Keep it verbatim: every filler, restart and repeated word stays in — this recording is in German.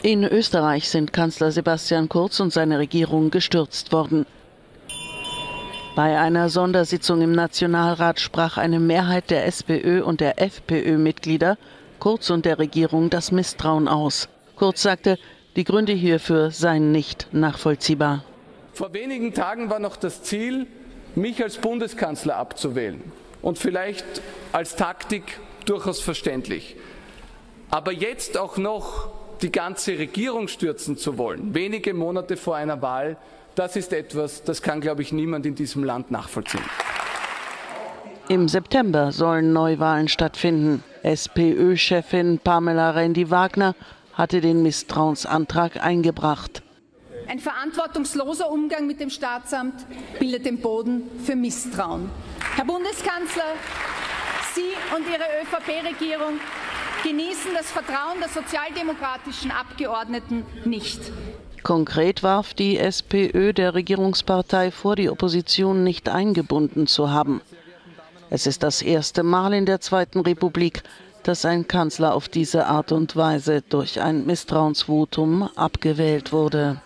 In Österreich sind Kanzler Sebastian Kurz und seine Regierung gestürzt worden. Bei einer Sondersitzung im Nationalrat sprach eine Mehrheit der SPÖ und der FPÖ-Mitglieder Kurz und der Regierung das Misstrauen aus. Kurz sagte, die Gründe hierfür seien nicht nachvollziehbar. Vor wenigen Tagen war noch das Ziel, mich als Bundeskanzler abzuwählen. Und vielleicht als Taktik durchaus verständlich. Aber jetzt auch noch die ganze Regierung stürzen zu wollen, wenige Monate vor einer Wahl, das ist etwas, das kann, glaube ich, niemand in diesem Land nachvollziehen. Im September sollen Neuwahlen stattfinden. SPÖ-Chefin Pamela Rendi-Wagner hatte den Misstrauensantrag eingebracht. Ein verantwortungsloser Umgang mit dem Staatsamt bildet den Boden für Misstrauen. Herr Bundeskanzler, Sie und Ihre ÖVP-Regierung genießen das Vertrauen der sozialdemokratischen Abgeordneten nicht. Konkret warf die SPÖ der Regierungspartei vor, die Opposition nicht eingebunden zu haben. Es ist das erste Mal in der Zweiten Republik, dass ein Kanzler auf diese Art und Weise durch ein Misstrauensvotum abgewählt wurde.